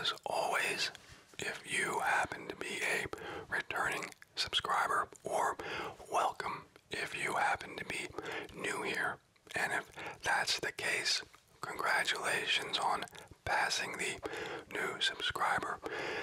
as always, if you happen to be a returning subscriber, or welcome if you happen to be new here. And if that's the case, congratulations on passing the new subscriber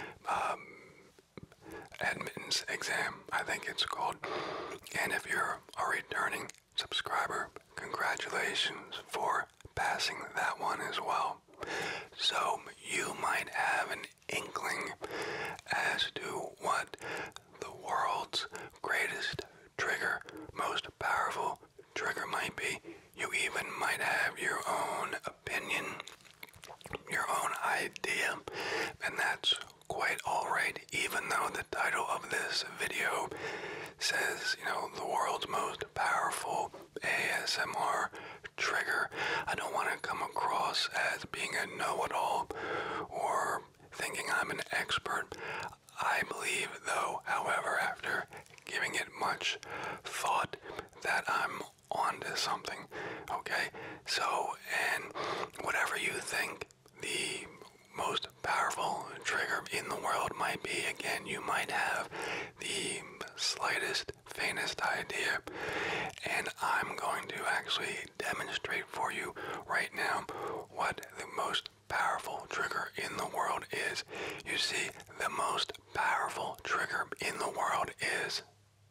admittance exam, I think it's called. And if you're a returning subscriber, congratulations for passing that one as well. So you might have an inkling as to what the world's greatest trigger, most powerful trigger might be. You even might have your own opinion, your own idea, and that's quite alright, even though the title of this video says, the world's most powerful ASMR trigger. I don't want to come across as being a know-it-all or thinking I'm an expert. I believe, though, however, after giving it much thought, that I'm onto something, okay? So, and whatever you think the most powerful trigger in the world might be, again, you might have the slightest, faintest idea, and I'm going to actually demonstrate for you right now what the most powerful trigger in the world is. You see, the most powerful trigger in the world is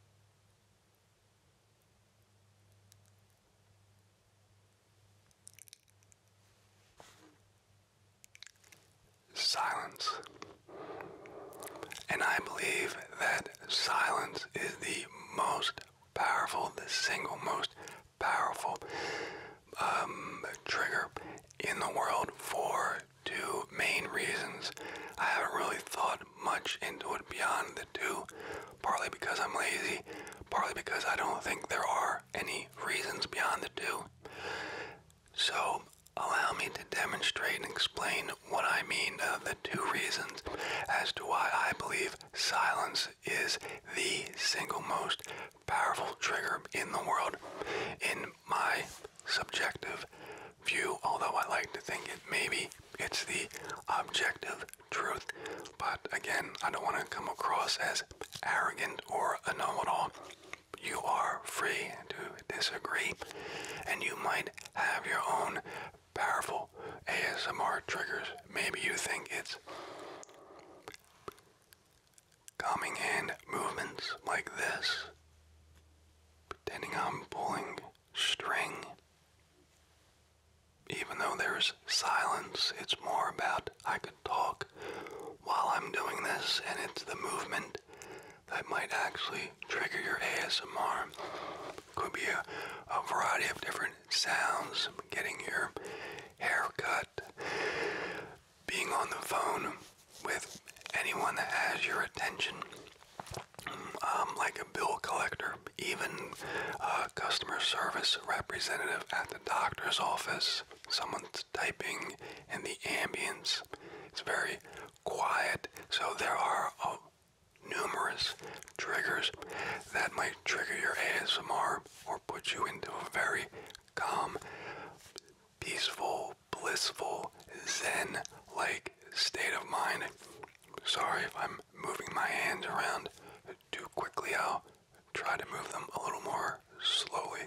silence. And I believe that silence is the most powerful, the single most powerful trigger in the world for two main reasons. I haven't really thought much into it beyond the two, partly because I'm lazy, partly because I don't think there are any reasons beyond the two. So allow me to demonstrate and explain what I mean, the two reasons as to why I believe silence is the single most powerful trigger in the world, in my subjective view, although I like to think maybe it's the objective truth. But again, I don't want to come across as arrogant or a know-it-all. You are free to disagree, and you might have your own powerful ASMR triggers. Maybe you think it's calming hand movements like this, pretending I'm pulling string. Even though there's silence, it's more about I could talk while I'm doing this, and it's the movement that might actually trigger your ASMR. Could be a variety of different sounds, getting your hair cut, being on the phone with anyone that has your attention, like a bill collector, even a customer service representative at the doctor's office. Someone's typing in the ambience. It's very quiet, so there are numerous triggers that might trigger your ASMR or put you into a very calm, peaceful, blissful, zen-like state of mind. Sorry if I'm moving my hands around too quickly. I'll try to move them a little more slowly.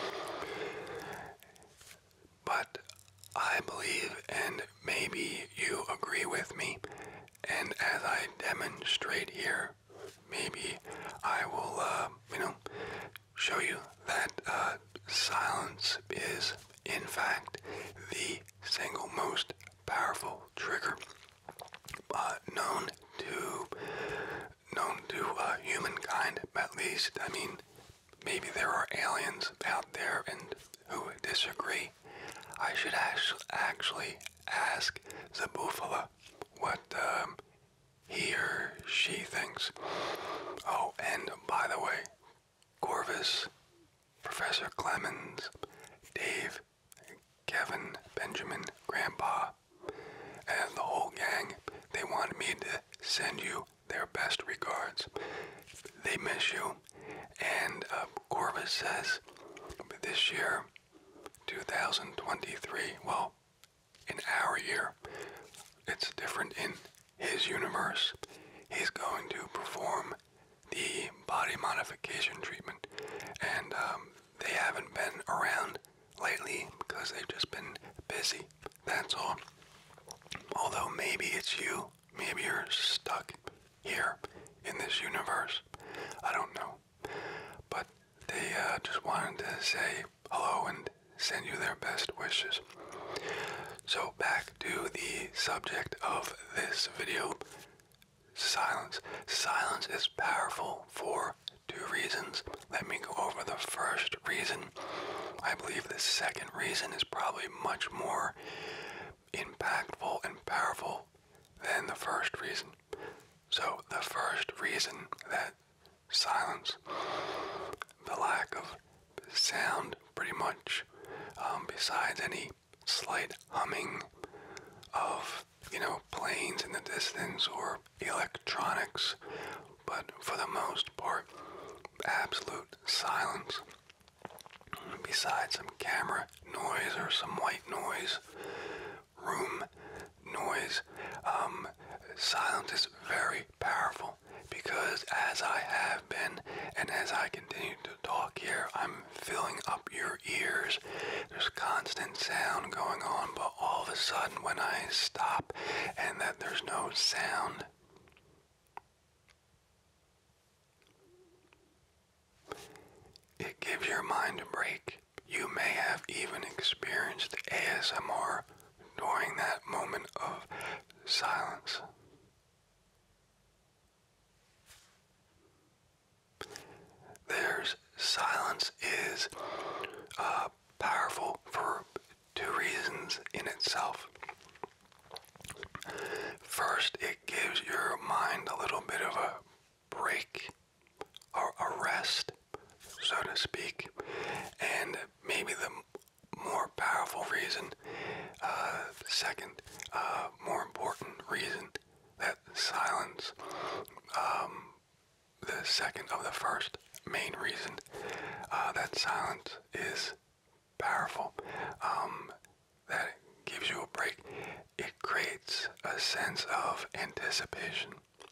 But I believe, and maybe you agree with me, and as I demonstrate here, maybe I will, show you that silence is, in fact, the single most powerful trigger known to humankind, at least. I mean, maybe there are aliens out there and who disagree. I should actually ask Zabufala what he or she thinks. Oh, and by the way, Corvus, Professor Clemens, Dave, Kevin, Benjamin, Grandpa, and the whole gang, they wanted me to send you their best regards. They miss you. And Corvus says, this year, 2023, well, in our year, it's different in his universe, he's going to perform the body modification treatment. And they haven't been around lately because they've just been busy. That's all. Although maybe it's you. Maybe you're stuck here in this universe. I don't know. But they just wanted to say hello and send you their best wishes. So back to the subject of this video, silence. Silence is powerful for two reasons. Let me go over the first reason. I believe the second reason is probably much more impactful and powerful than the first reason. So the first reason that silence, the lack of sound pretty much, besides any slight humming of, planes in the distance or electronics, but for the most part, absolute silence. Besides some camera noise or some white noise, room noise, silence is very powerful because as I have been and as I continue to talk here, I'm filling up your ears. There's constant sound going on, but all of a sudden when I stop and that there's no sound, it gives your mind a break. You may have even experienced ASMR during that moment of silence. Silence is powerful for two reasons in itself. First, it gives your mind a little bit of a break, or a rest, so to speak. And maybe the more powerful reason, second, more important reason that silence, the second of the first main reason that silence is powerful, that it gives you a break. It creates a sense of anticipation.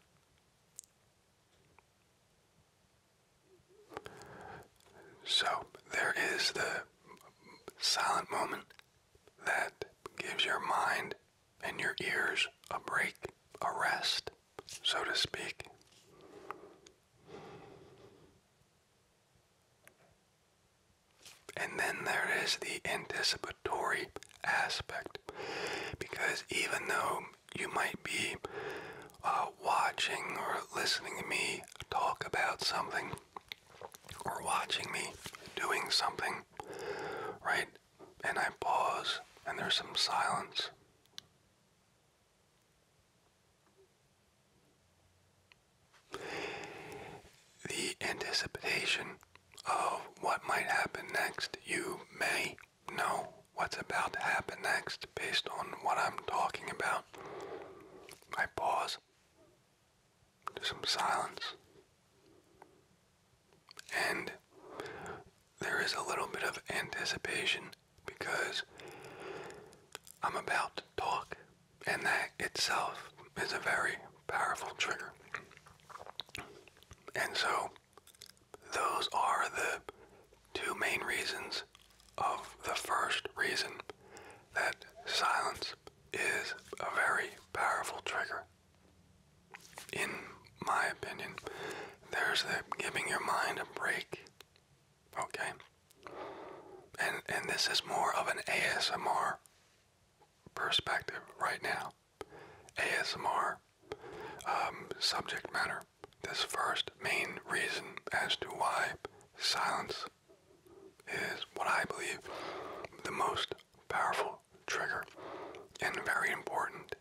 So there is the silent moment that gives your mind and your ears a break, a rest, so to speak. And then there is the anticipatory aspect, because even though you might be watching or listening to me talk about something, or watching me doing something, right, and I pause and there's some silence, the anticipation of what might happen next, you may know what's about to happen next based on what I'm talking about. I pause, do some silence, and there is a little bit of anticipation because I'm about to talk, and that itself is a very powerful trigger. And so those are the two main reasons of the first reason that silence is a very powerful trigger. In my opinion, there's the giving your mind a break, okay? And this is more of an ASMR perspective right now. ASMR subject matter. This first main reason as to why silence is what I believe the most powerful trigger and very important.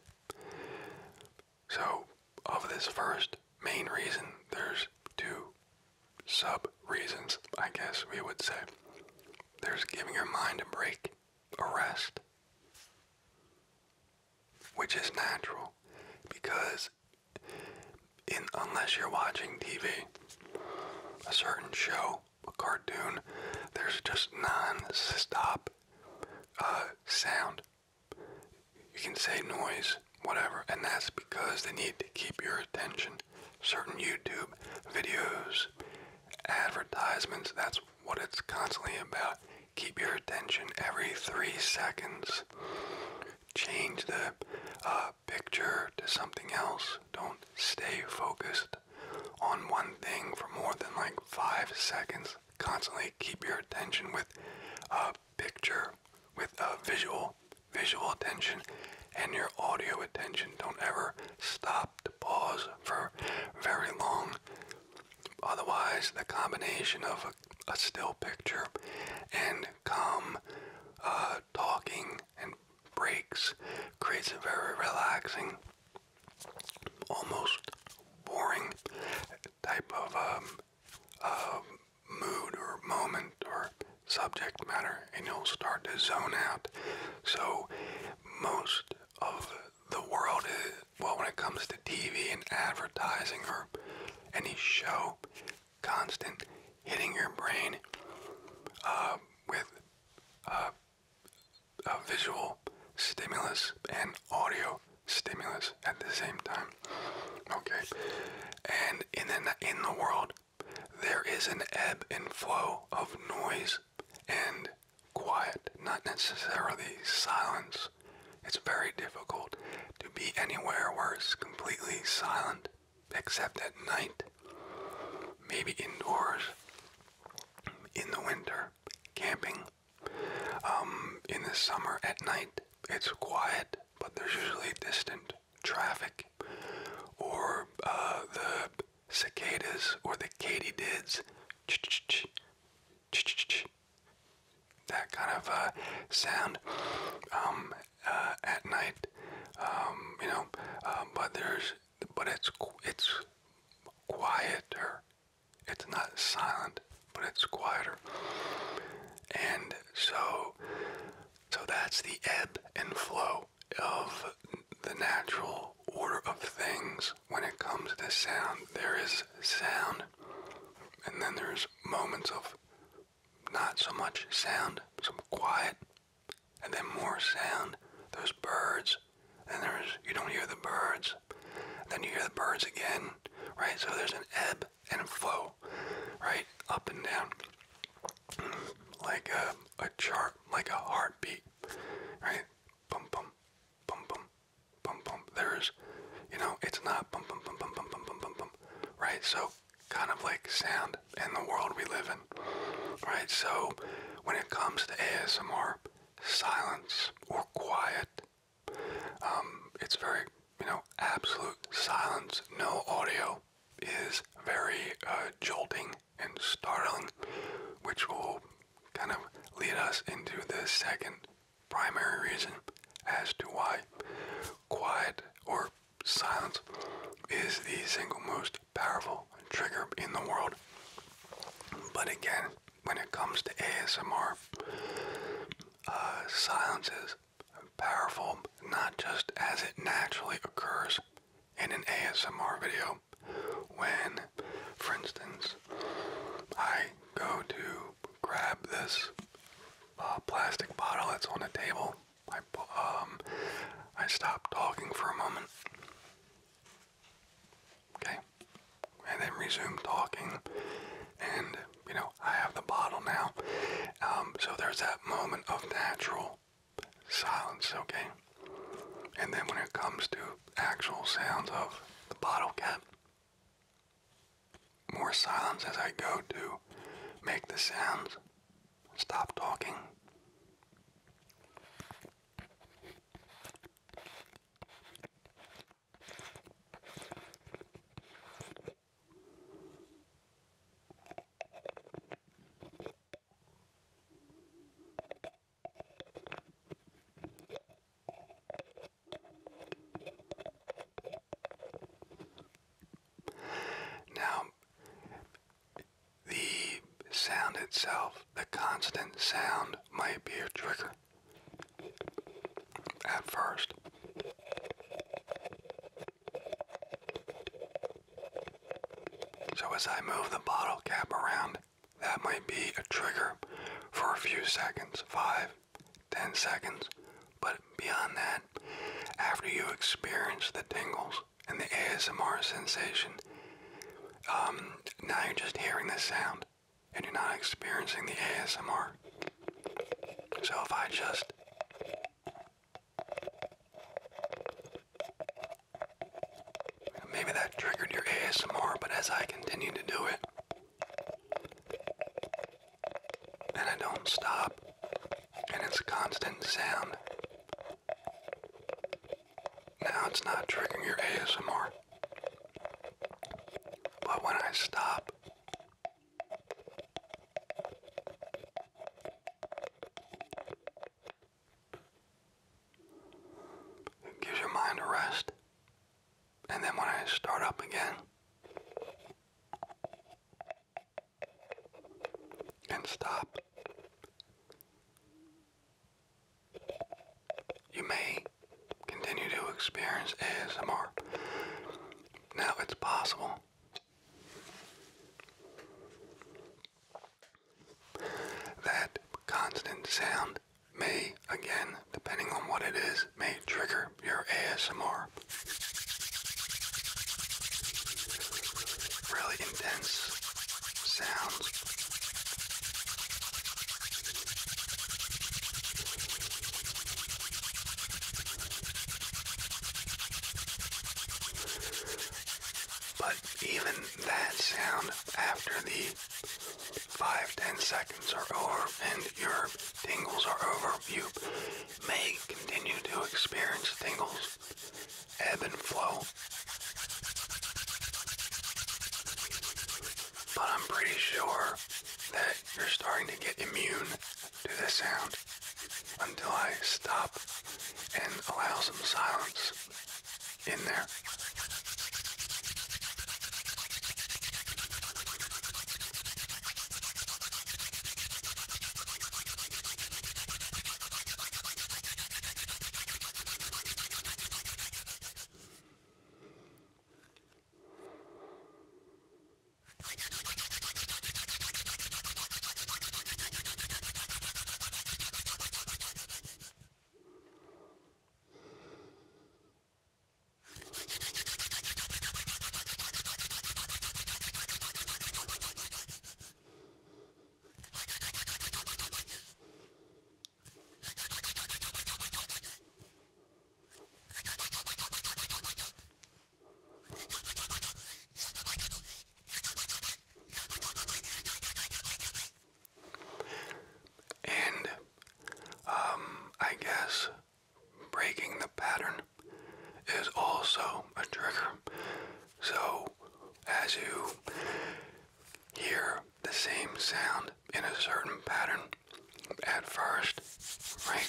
So, of this first main reason, there's two sub-reasons, I guess we would say. There's giving your mind a break, a rest, which is natural, because unless you're watching TV, a certain show, a cartoon, there's just non-stop sound. You can say noise, whatever, and that's because is the need to keep your attention. Certain YouTube videos, advertisements, that's what it's constantly about. Keep your attention every 3 seconds. Change the picture to something else. Don't stay focused on one thing for more than like 5 seconds. Constantly keep your attention with a picture, with a visual attention, and your audio attention. Don't ever stop to pause for very long. Otherwise, the combination of a still picture and calm talking and breaks creates a very relaxing, almost boring type of mood or moment or subject matter, and you'll start to zone out. So most of the world is, well, when it comes to TV and advertising or any show, constant hitting your brain with a visual stimulus and audio stimulus at the same time. Okay, and in the world, there is an ebb and flow of noise and quiet, not necessarily silence. It's very difficult to be anywhere where it's completely silent, except at night, maybe indoors, in the winter, camping. In the summer at night, it's quiet, but there's usually distant traffic, or the cicadas or the katydids, that kind of sound at night. But it's quieter. It's not silent, but it's quieter. And so that's the ebb and flow of the natural order of things when it comes to sound. There is sound, and then there's moments of not so much sound, some quiet, and then more sound. There's birds, and you don't hear the birds, then you hear the birds again, right? So there's an ebb and flow, right? Up and down, like a chart, like a heartbeat, right? Bum bum, bum bum, bum bum. There's, it's not bum bum bum bum bum bum bum bum bum, right? So kind of like sound in the world we live in, right? So when it comes to ASMR, silence or quiet, it's very, absolute silence, no audio is very jolting and startling, which will kind of lead us into the second primary reason as to why quiet or silence is the single most powerful trigger in the world. But again, when it comes to ASMR, silence is powerful not just as it naturally occurs in an ASMR video. When, for instance, I go to grab this plastic bottle that's on the table, I stop talking for a moment, okay, and then resume talking, and I have the bottle now. So there's that moment of natural silence, okay? And then when it comes to actual sounds of the bottle cap, more silence as I go to make the sounds, stop talking. Now, the sound itself, the constant sound, might be a trigger at first. So as I move the bottle cap around, that might be a trigger for a few seconds, 5, 10 seconds. But beyond that, after you experience the tingles and ASMR sensation. Now you're just hearing the sound, and you're not experiencing the ASMR. So if I just maybe that triggered your ASMR, but as I continue to do it, and I don't stop, and it's constant sound, now it's not triggering your ASMR. But when I stop, it gives your mind a rest. And then when I start up again and stop, you may continue to experience ASMR. Now it's possible that constant sound may, again, depending on what it is, may trigger your ASMR. Really intense sounds. But even that sound, after the 5-10 seconds are over and your tingles are over, you may continue to experience tingles ebb and flow. But I'm pretty sure that you're starting to get immune to the sound until I stop and allow some silence in there. And I guess breaking the pattern is also a trigger. So as you hear the same sound in a certain pattern at first, right?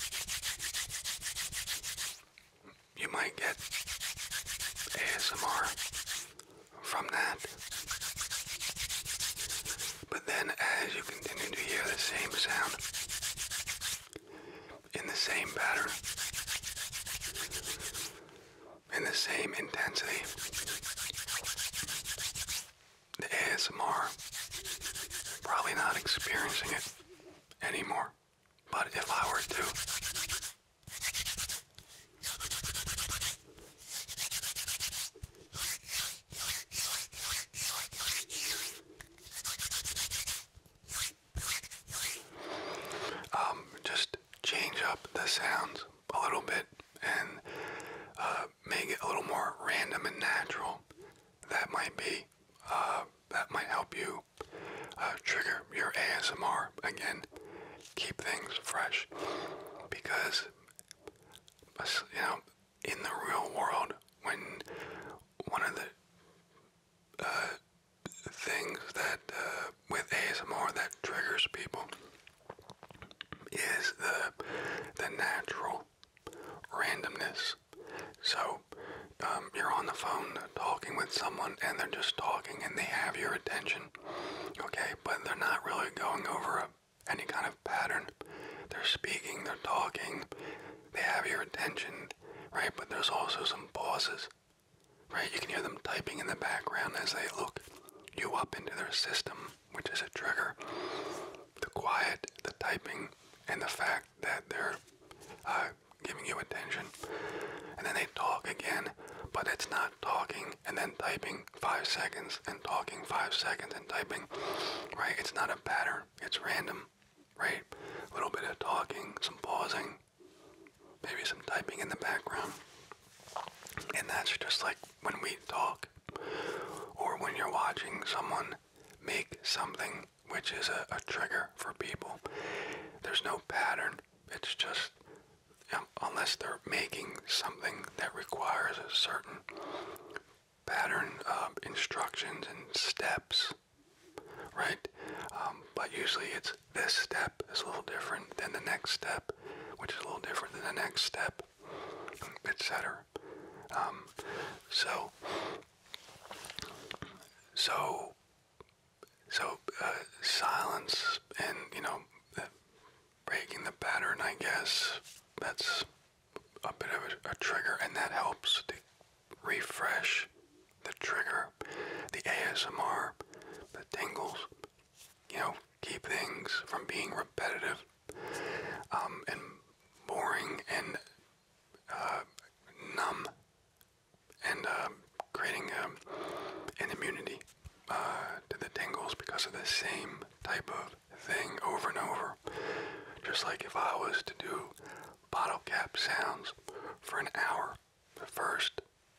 You might get ASMR from that. But then as you continue to hear the same sound in the same pattern, in the same intensity, the ASMR, probably not experiencing it anymore. But if I were to, just change up the sounds a little bit and make it a little more random and natural, that might help you trigger your ASMR again. Keep things fresh, because in the real world, when one of the things that with ASMR that triggers people is the natural randomness. So you're on the phone talking with someone and they're just talking and they have your attention, okay, but they're not really going over any kind of pattern. They're speaking, they're talking, they have your attention, right? But there's also some pauses, right? You can hear them typing in the background as they look you up into their system, which is a trigger. The quiet, the typing, and the fact that they're giving you attention. And then they talk again, but it's not talking and then typing 5 seconds and talking 5 seconds and typing, right? It's not a pattern. It's random, right? A little bit of talking, some pausing, maybe some typing in the background. And that's just like when we talk, or when you're watching someone make something, which is a trigger for people. There's no pattern. It's just, unless they're making something that requires a certain pattern of instructions and steps, right? But usually it's this step is a little different than the next step, which is a little different than the next step, etc. Silence and, breaking the pattern, I guess, that's a bit of a trigger, and that helps to refresh the trigger, the ASMR, the tingles, keep things from being repetitive, and boring and numb, and creating an immunity to the tingles because of the same type of thing over and over. Just like if I was to do bottle cap sounds for an hour, the first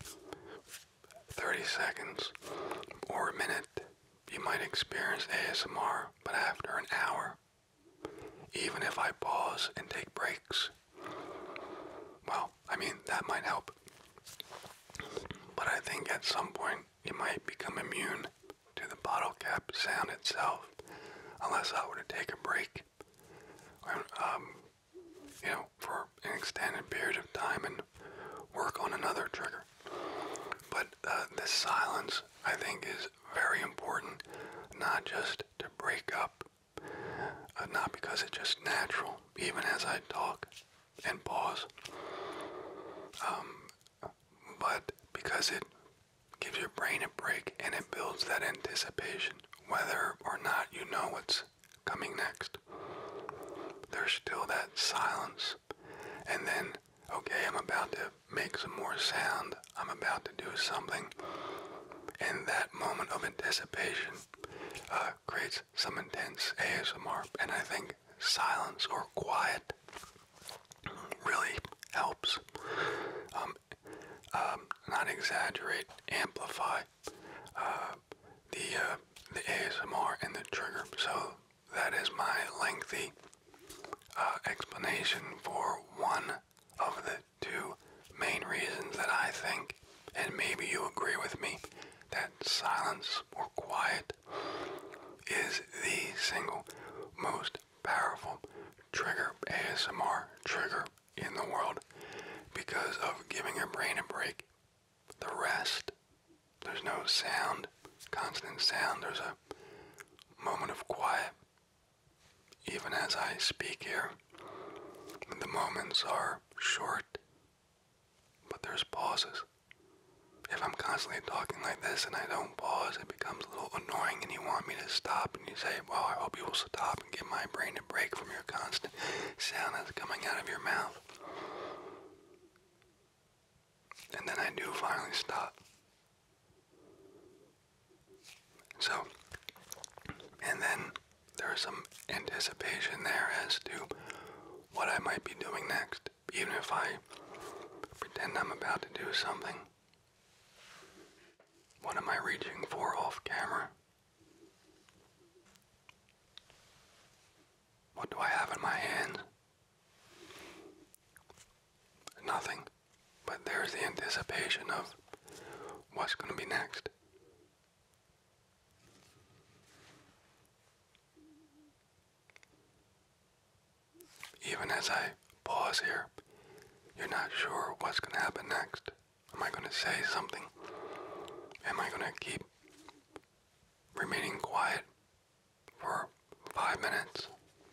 30 seconds or a minute, you might experience ASMR, but after an hour, even if I pause and take breaks, well, that might help. But I think at some point you might become immune to the bottle cap sound itself, unless I were to take a break, for an extended period of time and work on another trigger. But the silence, I think, is very important, not just to break up, not because it's just natural, even as I talk and pause, but because it gives your brain a break and it builds that anticipation, whether or not you know what's coming next. There's still that silence, and then, okay, I'm about to make some more sound, I'm about to do something, and that moment of anticipation creates some intense ASMR, and I think silence or quiet really helps. Not exaggerate, amplify the ASMR and the trigger. So that is my lengthy explanation for one of the two main reasons that I think, and maybe you agree with me, that silence or quiet is the single most powerful trigger, ASMR trigger in the world, because of giving your brain a break. The rest, there's no sound, constant sound, there's a moment of quiet. Even as I speak here, the moments are short, but there's pauses. If I'm constantly talking like this and I don't pause, it becomes a little annoying and you want me to stop, and you say, well, I hope you will stop and give my brain a break from your constant sound that's coming out of your mouth. And then I do finally stop. So, and then there's some anticipation there as to what I might be doing next, even if I pretend I'm about to do something. What am I reaching for off camera? What do I have in my hand? Nothing. But there's the anticipation of what's going to be next. Even as I pause here, you're not sure what's going to happen next. Am I going to say something? Am I going to keep remaining quiet for 5 minutes?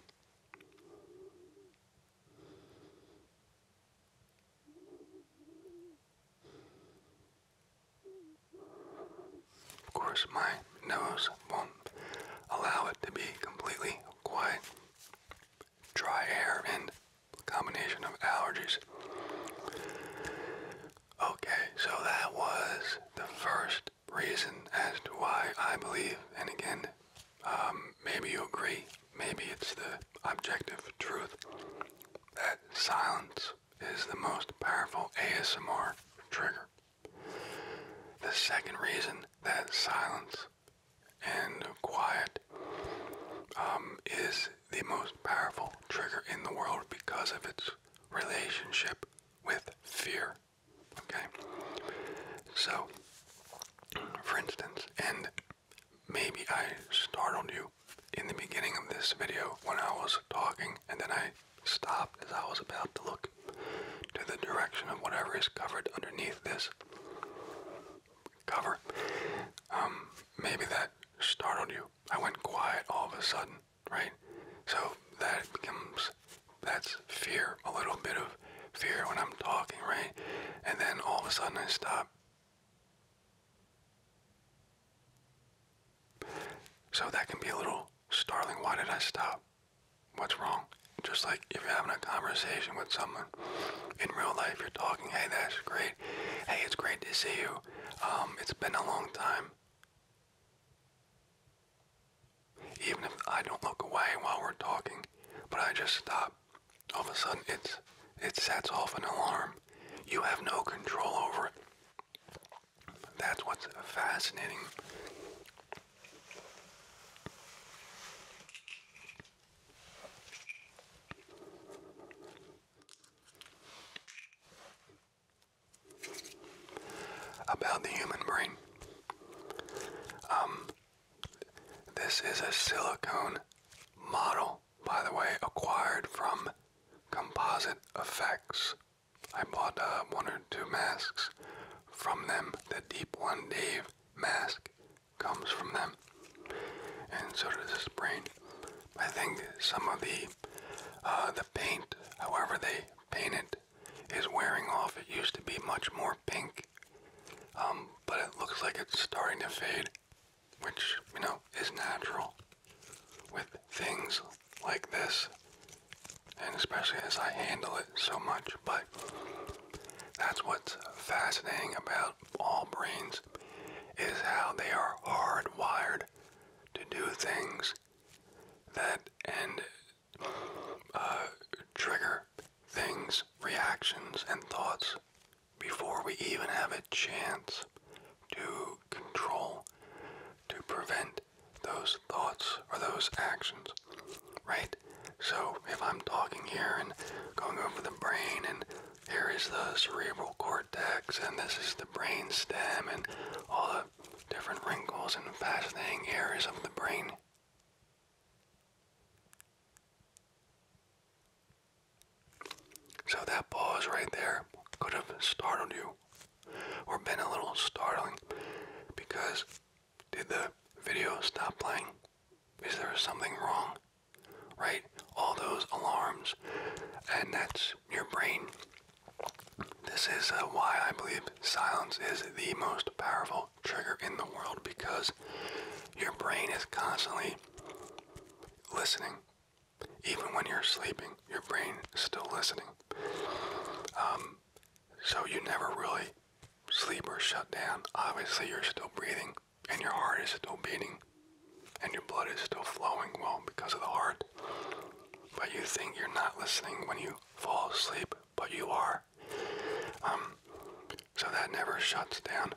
Of course, my nose won't allow it to be completely quiet. Dry air and a combination of allergies. Okay, so that second reason that silence and quiet is the most powerful trigger in the world because of its relationship with fear. Okay? So, for instance, and maybe I startled you in the beginning of this video when I was talking, and then I stopped as I was about to look to the direction of whatever is covered underneath this cover. Maybe that startled you. I went quiet all of a sudden, right? So that's fear, a little bit of fear when I'm talking, right? And then all of a sudden I stop. So that can be a little startling. Why did I stop? What's wrong? Just like if you're having a conversation with someone in real life, you're talking, hey, that's great. Hey, it's great to see you. It's been a long time. Even if I don't look away while we're talking, but I just stop, all of a sudden it sets off an alarm. You have no control over it. That's what's fascinating. About the human brain. This is a silicone model, by the way, acquired from Composite Effects. I bought 1 or 2 masks from them. The Deep One Dave mask comes from them, and so does this brain. I think some of the paint, however they paint it, is wearing off. It used to be much more pink, but it looks like it's starting to fade, which, is natural with things like this, and especially as I handle it so much. But that's what's fascinating about all brains, is how they are hardwired to do things that and trigger things, reactions, and thoughts before we even have a chance to control, to prevent those thoughts or those actions, right? So if I'm talking here and going over the brain, and here is the cerebral cortex, and this is the brain stem, and all the different wrinkles and fascinating areas of the brain. So that pause right there could have startled you, or been a little startling, because did the video stop playing? Is there something wrong? Right? All those alarms, and that's your brain. This is why I believe silence is the most powerful trigger in the world, because your brain is constantly listening. Even when you're sleeping, your brain is still listening. So you never really sleep or shut down. Obviously, you're still breathing, and your heart is still beating, and your blood is still flowing, well, because of the heart. But you think you're not listening when you fall asleep, but you are. So that never shuts down.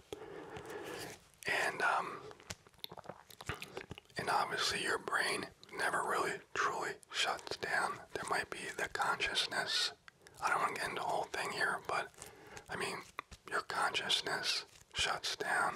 And obviously your brain never really truly shuts down. There might be the consciousness. I don't want to get into the whole thing here, but I mean, your consciousness shuts down.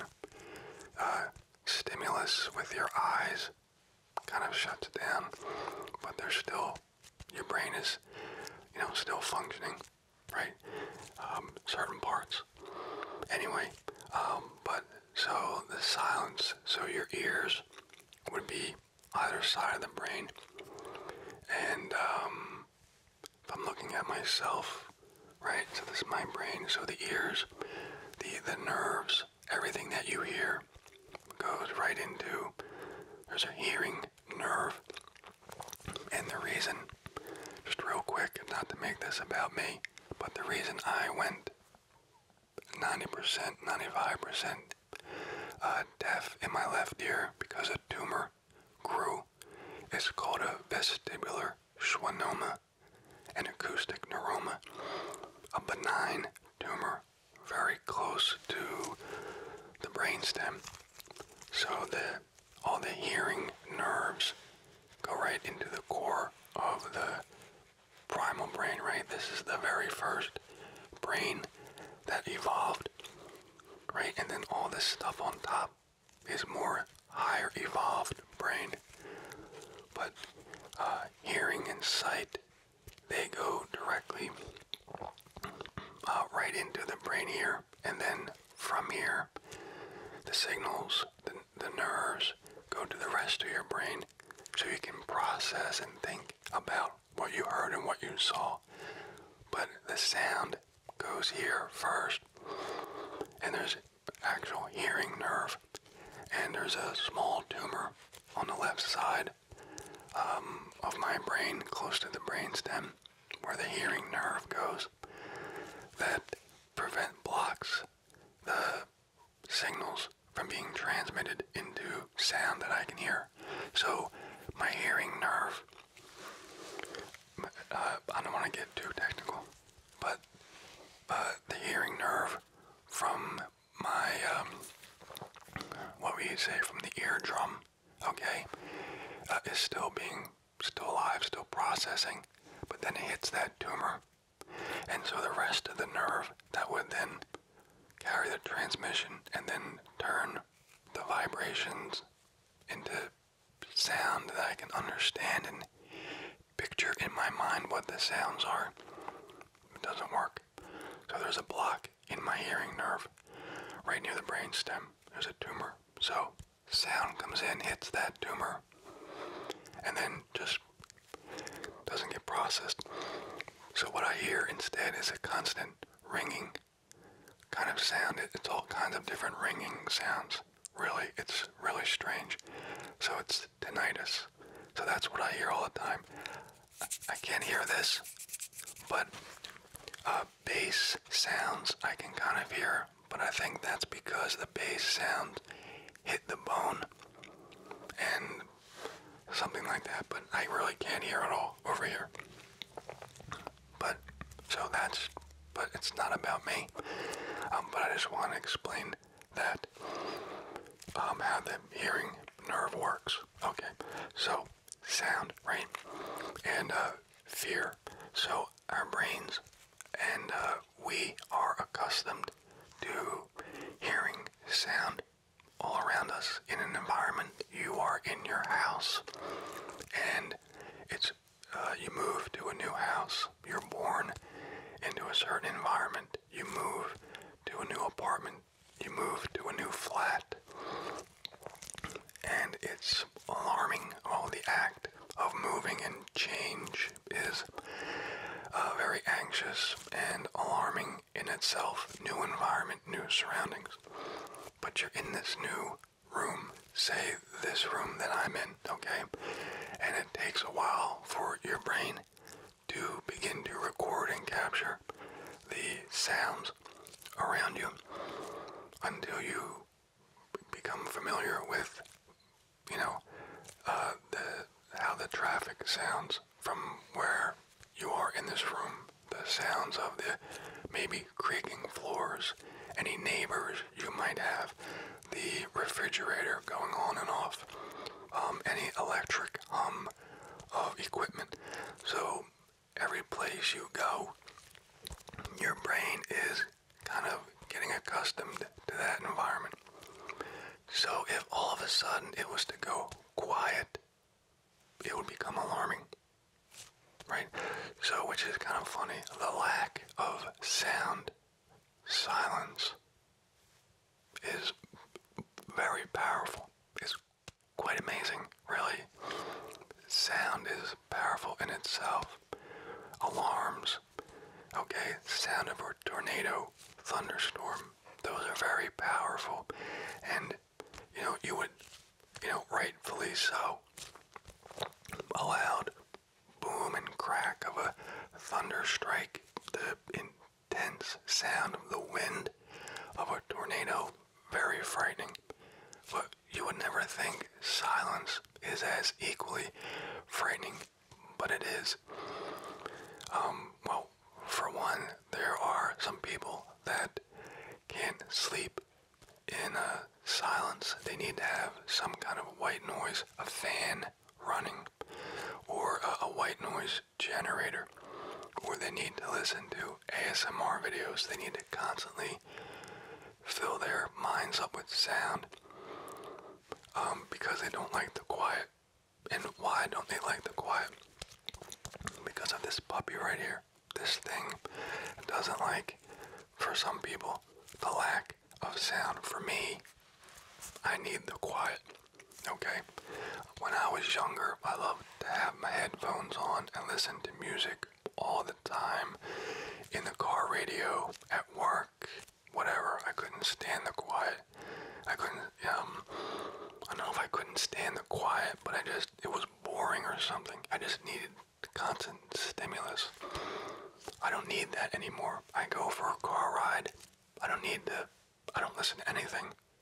Stimulus with your eyes kind of shuts down, but there's still, your brain is, still functioning, right? Certain parts. Anyway, but so the silence, so your ears would be either side of the brain, and if I'm looking at myself, right, so this is my brain, so the ears, the nerves, everything that you hear goes right into, there's a hearing nerve. And the reason, just real quick, not to make this about me, but the reason I went 90%, 95% deaf in my left ear, because a tumor grew, is called a vestibular schwannoma, an acoustic neuroma, a benign tumor very close to the brain brainstem. So all the hearing nerves go right into the core of the primal brain, right? This is the very first brain that evolved, right? And then all this stuff on top is more higher evolved brain. But hearing and sight, they go directly right into the brain here, and then from here, the signals, the nerves, go to the rest of your brain, so you can process and think about what you heard and what you saw. But the sound goes here first, and there's actual hearing nerve, and there's a small tumor on the left side of my brain, close to the brainstem, where the hearing nerve goes, that blocks the signals from being transmitted into sound that I can hear. So my hearing nerve, I don't want to get too technical, but the hearing nerve from my, what would you say, from the eardrum, okay, is still alive, still processing, but then it hits that tumor. And so the rest of the nerve that would then carry the transmission and then turn the vibrations into sound that I can understand and picture in my mind what the sounds are, it doesn't work. So there's a block in my hearing nerve right near the brainstem. There's a tumor. So sound comes in, hits that tumor, and then just doesn't get processed. So what I hear instead is a constant ringing kind of sound. It's all kinds of different ringing sounds. Really, it's really strange. So it's tinnitus. So that's what I hear all the time. I can't hear this, but bass sounds I can kind of hear, but I think that's because the bass sound hit the bone and something like that, but I really can't hear it all over here. But it's not about me. But I just want to explain that, how the hearing nerve works. Okay, so sound, right? And fear. So our brains and we are accustomed to hearing sound all around us in an environment. You are in your house, and it's you move to a new house. You're born into a certain environment. You move to a new apartment. You move to a new flat. And it's alarming. Well, the act of moving and change is very anxious and alarming in itself. New environment, new surroundings. But you're in this new room, say this room that I'm in, okay? And it takes a while for your brain to begin to record and capture the sounds around you until you become familiar with, how the traffic sounds from where you are in this room. The sounds of the maybe creaking floors, any neighbors you might have, the refrigerator going on and off, any electric hum of equipment. So every place you go, your brain is kind of getting accustomed to that environment. So if all of a sudden it was to go quiet, it would become alarming, right? So, which is kind of funny, the lack of sound, silence, is very powerful. It's quite amazing, really. Sound is powerful in itself. Alarms, okay, sound of a tornado, thunderstorm, those are very powerful. And, you would, rightfully so, a loud boom and crack of a thunder strike, the intense sound of the wind of a tornado, very frightening. But you would never think silence is as equally frightening, but it is. Well, for one, there are some people that can't sleep in silence, they need to have some kind of white noise, a fan running, or a white noise generator, or they need to listen to ASMR videos. They need to constantly fill their minds up with sound, because they don't like the quiet. And why don't they like the quiet? Because of this puppy right here. This thing doesn't like, for some people, the lack of sound. For me, I need the quiet. Okay? When I was younger, I loved to have my headphones on and listen to music all the time. In the car radio, at work, whatever. I couldn't stand the quiet. I couldn't, I don't know if I couldn't stand the quiet, but it was boring or something. I just needed constant stimulus. I don't need that anymore. I go for a car ride. I don't listen to anything.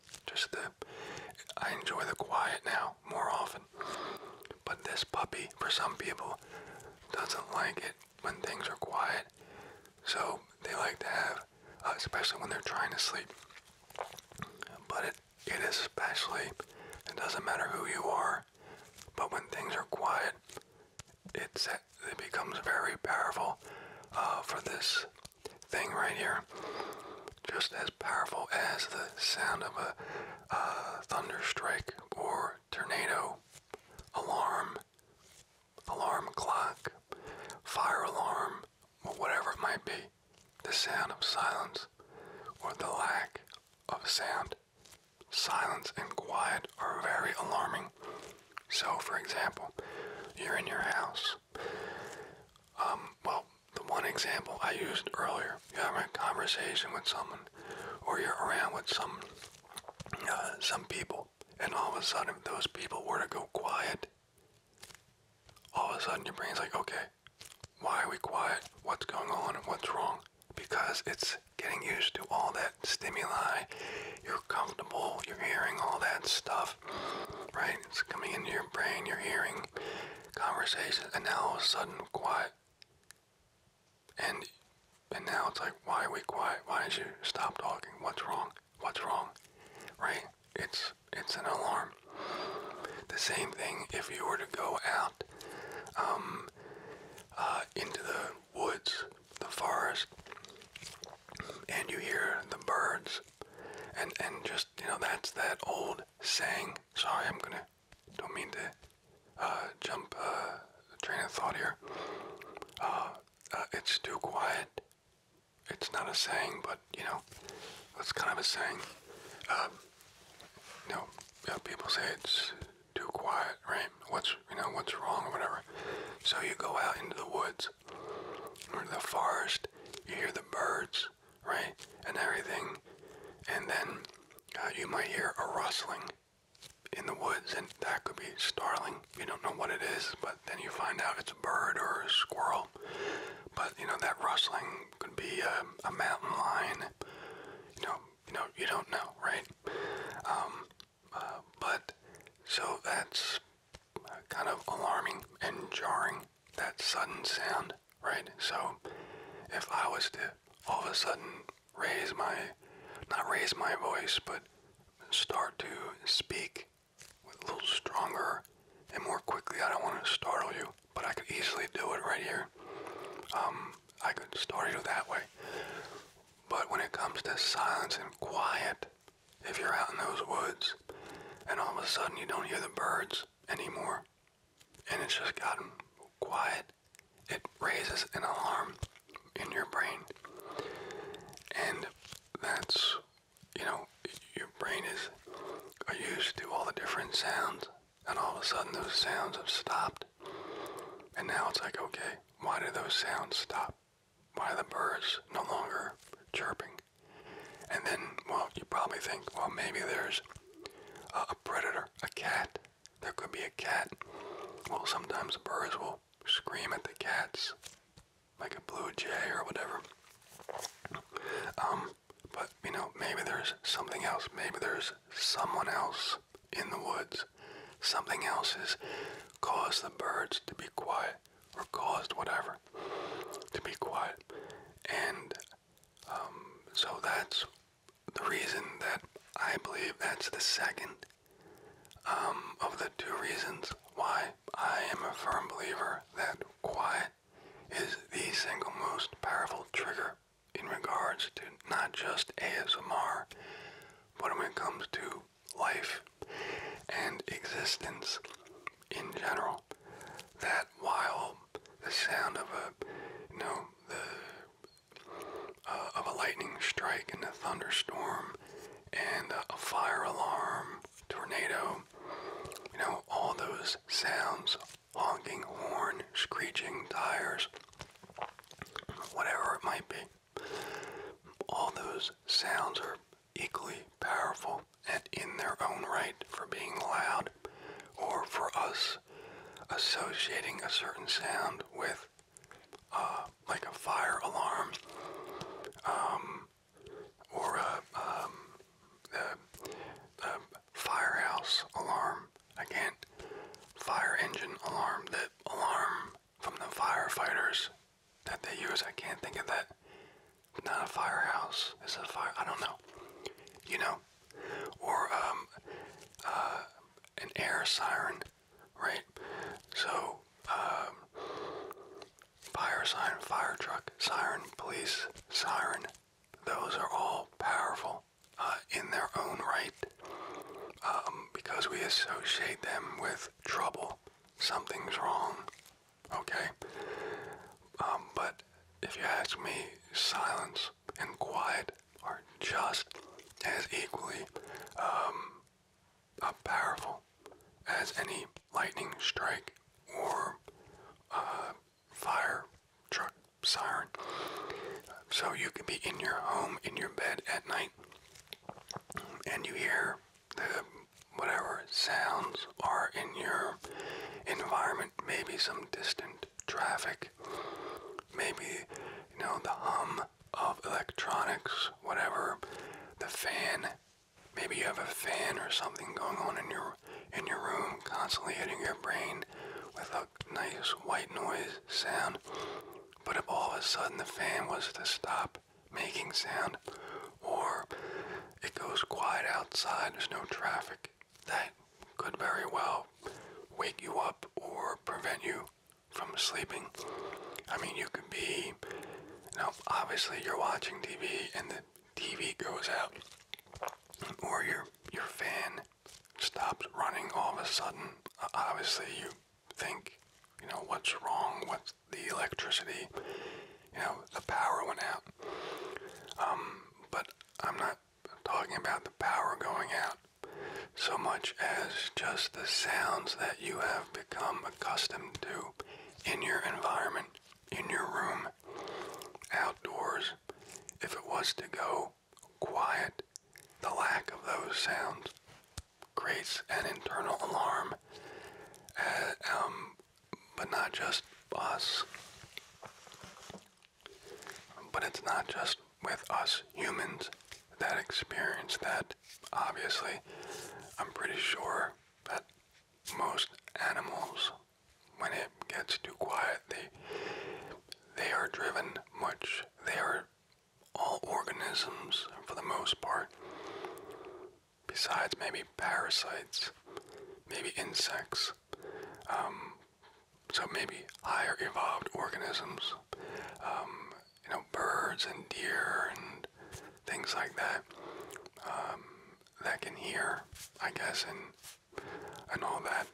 I enjoy the quiet now more often. But this puppy, for some people, doesn't like it when things are quiet. So they like to have, especially when they're trying to sleep. But it especially, it doesn't matter who you are, but when things are quiet, it becomes very powerful. For this thing right here, just as powerful as the sound of a thunder strike or tornado, alarm clock, fire alarm, or whatever it might be. The sound of silence, or the lack of sound. Silence and quiet are very alarming. So, for example, you're in your house. Well, the one example I used earlier, you're having a conversation with someone, or you're around with some people, and all of a sudden, if those people were to go quiet, all of a sudden your brain's like, okay, why are we quiet? What's going on and what's wrong? Because it's getting used to all that stimuli. You're comfortable, you're hearing all that stuff, right? It's coming into your brain, you're hearing conversations, and now all of a sudden quiet. And now it's like, why are we quiet? Why did you stop talking? What's wrong? What's wrong? Right? It's an alarm. The same thing if you were to go out into the woods, the forest, and you hear the birds, and just, that's that old saying. Sorry, don't mean to jump train of thought here. It's too quiet. It's not a saying, but it's kind of a saying. People say it's too quiet, right? What's wrong or whatever. So you go out into the woods or the forest, you hear the birds, right, and everything, and then you might hear a rustling in the woods, and that could be startling. You don't know what it is, but then you find out it's a bird or a squirrel. But that rustling could be a mountain lion. You don't know, right? But so that's kind of alarming and jarring, that sudden sound, right? So if I was to all of a sudden not raise my voice, but start to speak with a little stronger and more quickly, I don't want to startle you, but I could easily do it right here. I could start you that way. But when it comes to silence and quiet, if you're out in those woods and all of a sudden you don't hear the birds anymore and it's just gotten quiet, it raises an alarm in your brain. And that's, your brain is used to all the different sounds, and all of a sudden those sounds have stopped. And now it's like, okay, why did those sounds stop? Why are the birds no longer chirping? And then, well, you probably think, well, maybe there's a predator, a cat. There could be a cat. Well, sometimes the birds will scream at the cats, like a blue jay or whatever. But, maybe there's something else. Maybe there's someone else in the woods. Something else has caused the birds to be quiet, or caused whatever to be quiet. And so that's the reason that I believe that's the second of the two reasons why I am a firm believer that quiet is the single most powerful trigger in regards to not just ASMR, but when it comes to life and existence in general. That while the sound of of a lightning strike and a thunderstorm and a fire alarm, tornado, all those sounds, honking horn, screeching tires, whatever it might be, all those sounds are equally powerful and in their own right for being loud, or for us associating a certain sound with like a fire alarm, or a firehouse alarm. I can't, fire engine alarm, the alarm from the firefighters that they use. I can't think of that. Not a firehouse. Is it a fire? I don't know. Or an air siren, right? So, fire siren, fire truck siren, police siren. Those are all powerful in their own right, because we associate them with trouble. Something's wrong. Okay. But if you ask me, silence and quiet are just as equally powerful as any lightning strike or fire truck siren. So you could be in your home, in your bed at night, and you hear the whatever sounds are in your environment, maybe some distant traffic, maybe, the hum of electronics, whatever, the fan, maybe you have a fan or something going on in your room, constantly hitting your brain with a nice white noise sound. But if all of a sudden the fan was to stop making sound, or it goes quiet outside, there's no traffic, that could very well wake you up or prevent you from sleeping. I mean, you could be, obviously you're watching TV and the TV goes out, or your fan stops running all of a sudden. Obviously you think, what's wrong? What's the electricity? The power went out. But I'm not talking about the power going out so much as just the sounds that you have become accustomed to in your environment, in your room, outdoors. If it was to go quiet, the lack of those sounds creates an internal alarm, but not just us. But it's not just with us humans that experience that. Obviously, I'm pretty sure that most animals, when it gets too quiet, they are driven much. They are all organisms, for the most part, besides maybe parasites, maybe insects, so maybe higher evolved organisms, birds and deer and things like that, that can hear, I guess, and all that,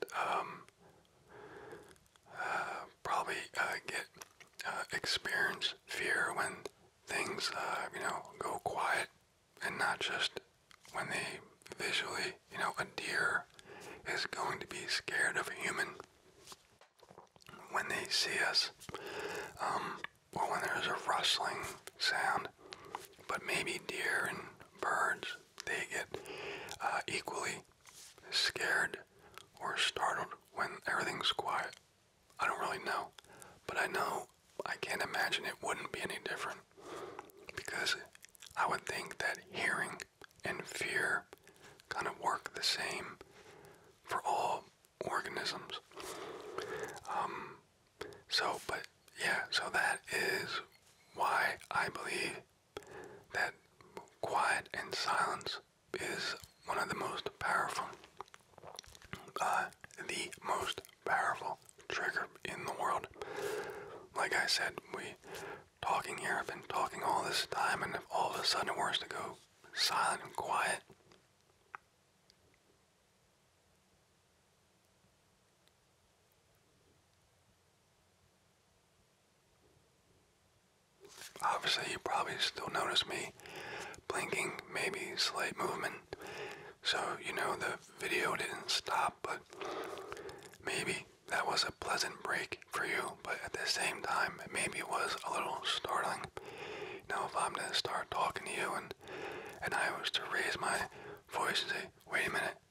probably get experience fear when things, go quiet, and not just when they visually, a deer is going to be scared of a human when they see us, or when there's a rustling sound. But maybe deer and birds, they get equally scared or startled when everything's quiet. I don't really know, but I can't imagine it wouldn't be any different, because I would think that hearing and fear kind of work the same for all organisms. So that is why I believe that quiet and silence is powerful, the most powerful trigger in the world. Like I said, talking here, I've been talking all this time, and if all of a sudden it were to go silent and quiet, obviously you probably still notice me blinking, maybe slight movement, so you know the video didn't stop, but maybe that was a pleasant break for you, but at the same time, maybe it was a little startling. You know, if I'm to start talking to you and I was to raise my voice and say, wait a minute,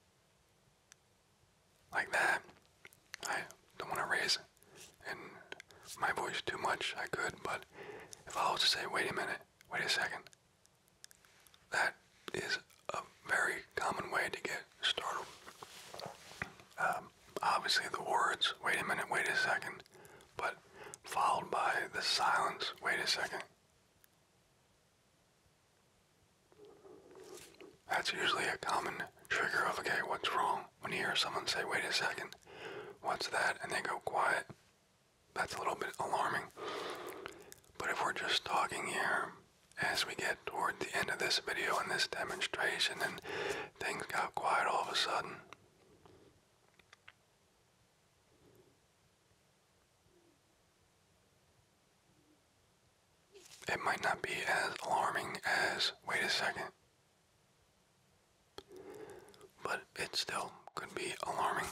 like that, I don't want to raise and my voice too much, I could, but if I was to say, wait a minute, wait a second, that is a very common way to get startled. Obviously the words, wait a minute, wait a second, but followed by the silence, wait a second. That's usually a common trigger of, okay, what's wrong? When you hear someone say, wait a second, what's that? And they go quiet. That's a little bit alarming. But if we're just talking here, as we get toward the end of this video and this demonstration and things got quiet all of a sudden, it might not be as alarming as, wait a second, but it still could be alarming.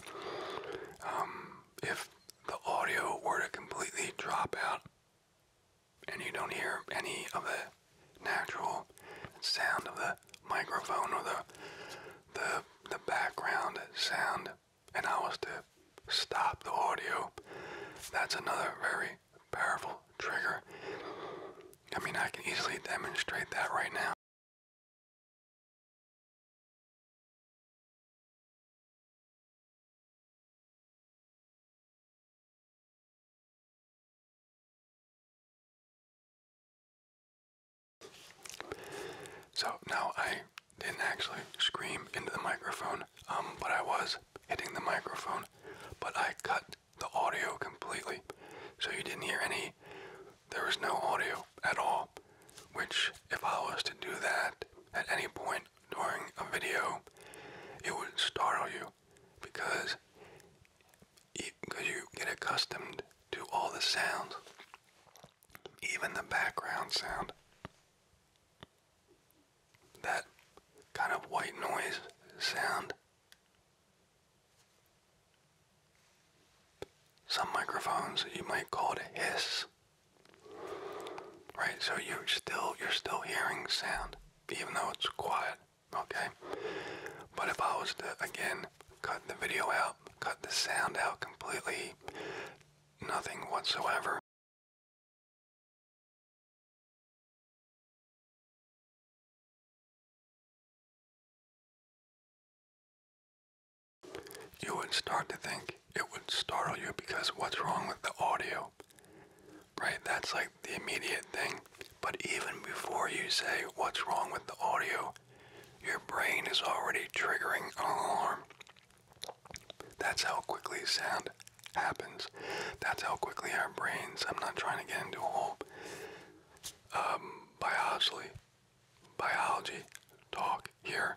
If the audio were to completely drop out and you don't hear any of the natural sound of the microphone or the background sound, and I was to stop the audio, that's another very powerful trigger. I mean, I can easily demonstrate that right now. So now I didn't actually scream into the microphone, but I was hitting the microphone, but I cut the audio completely. So you didn't hear any, there was no audio at all, which if I was to do that at any point during a video, it would startle you because you get accustomed to all the sounds, even the background sound. That kind of white noise sound. Some microphones you might call it a hiss. Right, so you're still hearing sound, even though it's quiet, okay? But if I was to again cut the video out, cut the sound out completely, nothing whatsoever, you would start to think it would startle you because what's wrong with the audio? Right, that's like the immediate thing. But even before you say what's wrong with the audio, your brain is already triggering an alarm. That's how quickly sound happens. That's how quickly our brains, I'm not trying to get into a whole biology talk here.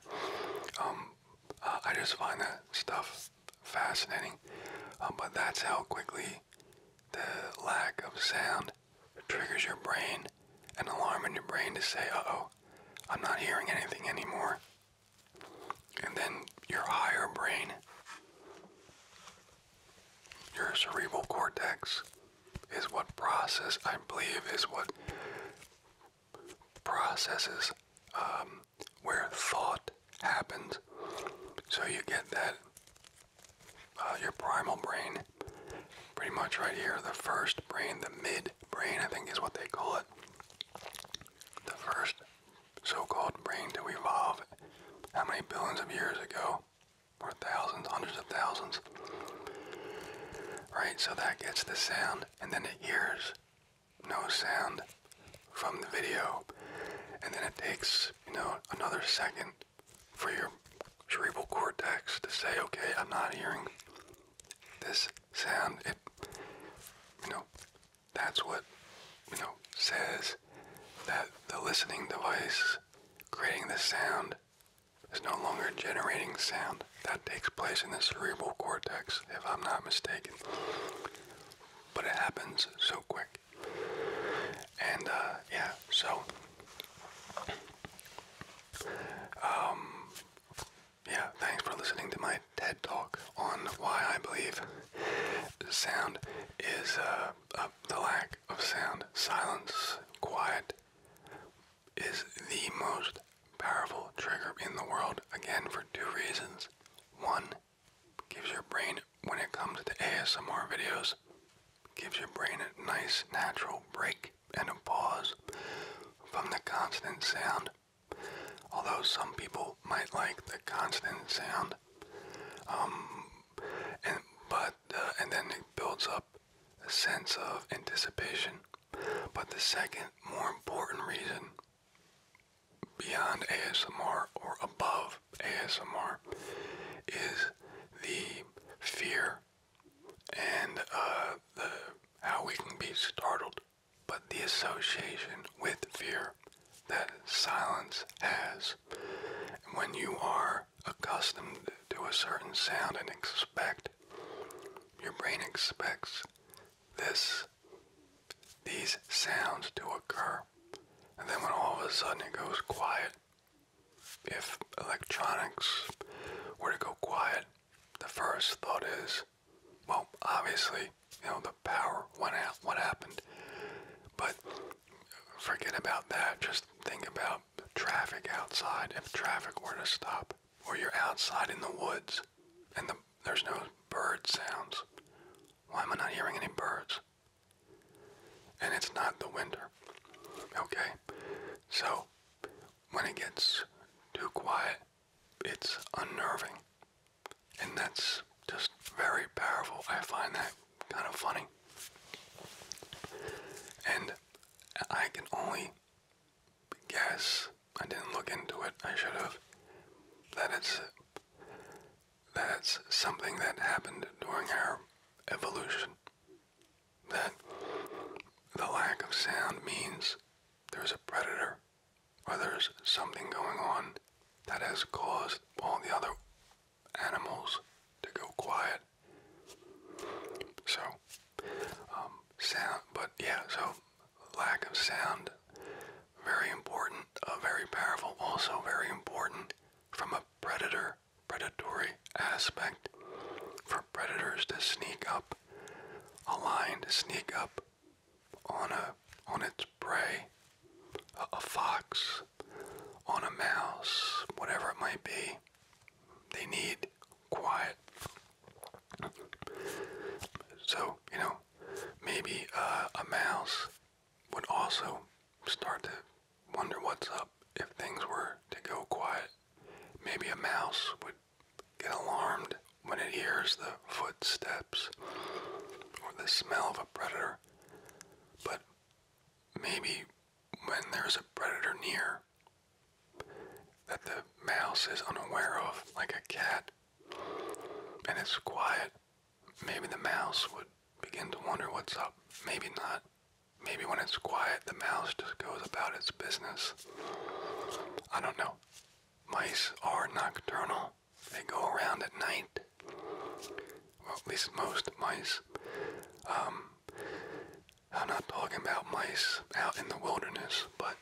I just find that stuff fascinating. But that's how quickly the lack of sound triggers your brain, an alarm in your brain to say, uh-oh, I'm not hearing anything anymore. And then your higher brain, your cerebral cortex, is what I believe is what processes where thought happens. So you get that, your primal brain, pretty much right here, the first brain, the mid-brain, I think is what they call it. The first so-called brain to evolve, how many billions of years ago? Or thousands, hundreds of thousands. Right, so that gets the sound, and then it hears no sound from the video, and then it takes, another second for your cerebral cortex say, okay, I'm not hearing this sound, it, that's what, says that the listening device creating the sound is no longer generating sound. That takes place in the cerebral cortex, if I'm not mistaken. But it happens so quick. And, yeah, so, yeah, thanks for listening to my TED Talk on why I believe sound is, the lack of sound, silence, quiet, is the most powerful trigger in the world, again, for two reasons. One, gives your brain, when it comes to ASMR videos, gives your brain a nice natural break and a pause from the constant sound. Although some people might like the constant sound, and then it builds up a sense of anticipation. But the second, more important reason, beyond ASMR or above ASMR, is the fear and how we can be startled, but the association with fear that silence has. When you are accustomed to a certain sound and your brain expects these sounds to occur, and then when all of a sudden it goes quiet, if electronics were to go quiet, the first thought is, well, obviously, the power went out, what happened? But forget about that, just think about traffic outside. If traffic were to stop, or you're outside in the woods, and there's no bird sounds, why am I not hearing any birds? And it's not the winter, okay? So, when it gets too quiet, it's unnerving. And that's just very powerful. I find that kind of funny. And I can only guess, I didn't look into it, I should have, that it's something that happened during our evolution. That the lack of sound means there's a predator, or there's something going on that has caused all the other animals to go quiet. So, sound, but yeah, so lack of sound, very important, very powerful, also very important from a predatory aspect, for predators to sneak up, a lion to sneak up on its prey, a fox, on a mouse, whatever it might be. They need quiet. So, maybe a mouse would also start to wonder what's up if things were to go quiet. Maybe a mouse would get alarmed when it hears the footsteps or the smell of a predator. But maybe when there's a predator near that the mouse is unaware of, like a cat, and it's quiet, maybe the mouse would begin to wonder what's up. Maybe not. Maybe when it's quiet, the mouse just goes about its business. I don't know. Mice are nocturnal. They go around at night. Well, at least most mice. I'm not talking about mice out in the wilderness, but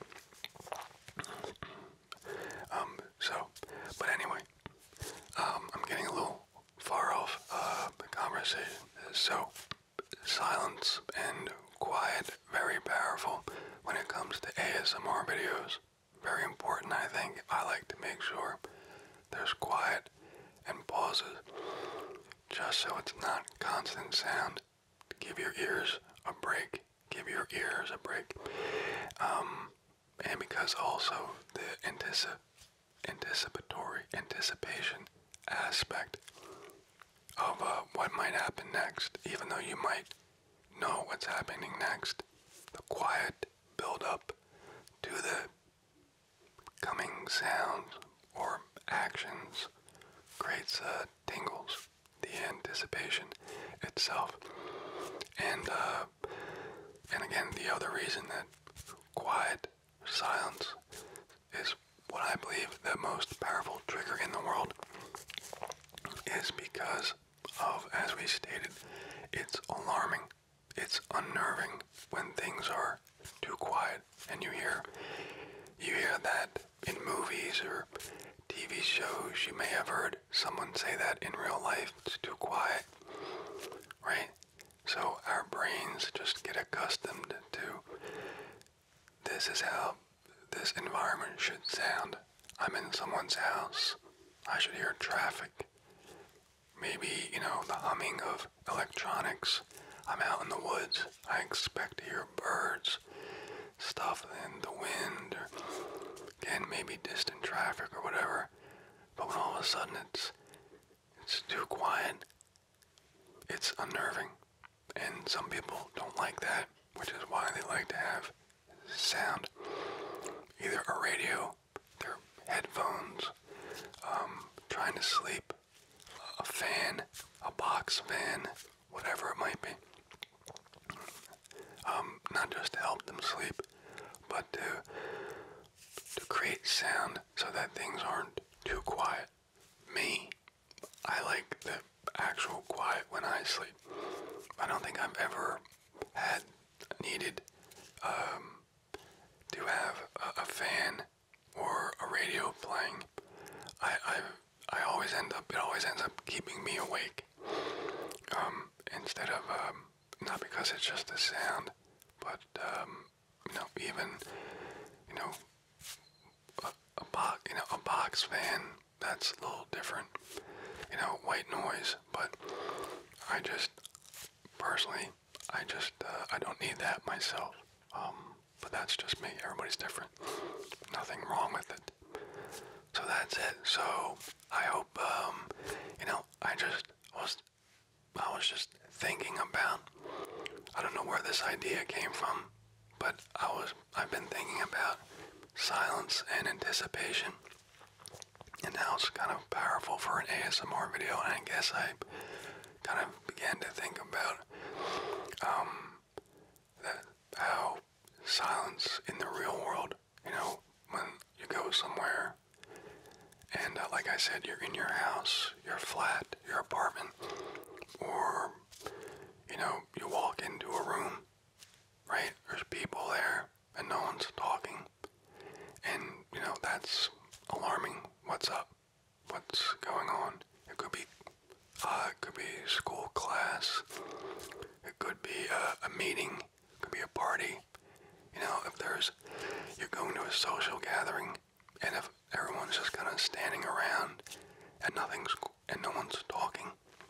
but anyway, I'm getting a little far off the conversation. So, silence and quiet, very powerful when it comes to ASMR videos. Very important, I think. I like to make sure there's quiet and pauses, just so it's not constant sound. Give your ears a break. Give your ears a break. And because also the anticipation aspect of what might happen next, even though you might know what's happening next, the quiet build up to the coming sounds or actions creates a itself. And again, the other reason that quiet silence is what I believe the most powerful trigger in the world is because of, as we stated, it's alarming, it's unnerving when things are too quiet, and you hear that in movies or TV shows. You may have heard someone say that in real life, it's too quiet, right? So our brains just get accustomed to, this is how this environment should sound. I'm in someone's house, I should hear traffic. Maybe, the humming of electronics. I'm out in the woods, I expect to hear birds, stuff in the wind, or again, maybe distant traffic or whatever. But when all of a sudden it's too quiet, it's unnerving. And some people don't like that, which is why they like to have sound. Either a radio, their headphones, trying to sleep, a fan, a box fan, whatever it might be. Not just to help them sleep, but to create sound so that things aren't too quiet. Me, I like the actual quiet when I sleep. I don't think I've ever needed to have a fan or a radio playing. It always ends up keeping me awake. Instead of, not because it's just a sound, but, even, a box fan, that's a little different, white noise, but personally, I don't need that myself. But that's just me. Everybody's different. Nothing wrong with it. So that's it. So I hope, I was just thinking about, I don't know where this idea came from, but I've been thinking about silence and anticipation, and how it's kind of powerful for an ASMR video, and I guess I kind of began to think about how silence in the real world, when you go somewhere and like I said, you're in your house, your flat, your apartment, or you walk into a room, right? There's people there and no one's talking, and that's alarming. What's up? What's going on? It could be school class. It could be a meeting. It could be a party. If you're going to a social gathering, and if everyone's just kind of standing around and no one's talking,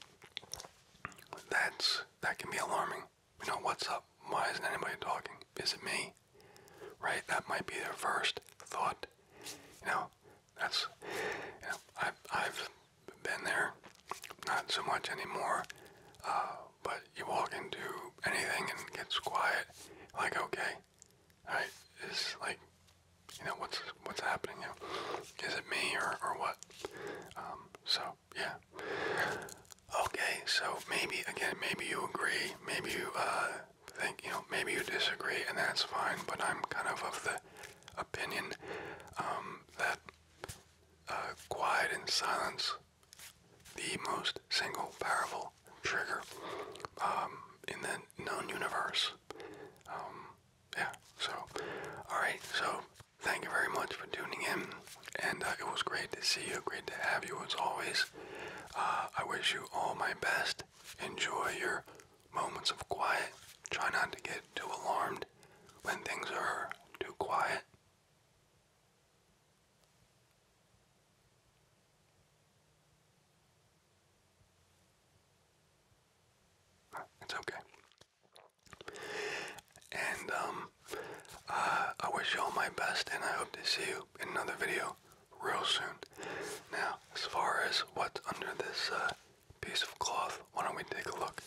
that can be alarming. What's up? Why isn't anybody talking? Is it me? Right? That might be their first thought. I've been there, not so much anymore, but you walk into anything and it gets quiet, like, okay, alright, is like, what's happening? Is it me or what? So, yeah. Okay, so maybe you agree, maybe you think, maybe you disagree, and that's fine, but I'm kind of the opinion that quiet and silence, the most single powerful trigger in the known universe. Yeah, so, alright, so thank you very much for tuning in, and it was great to see you, great to have you as always. I wish you all my best. Enjoy your moments of quiet. Try not to get too alarmed when things are too quiet. It's okay. And I wish you all my best, and I hope to see you in another video real soon. Now, as far as what's under this piece of cloth, why don't we take a look?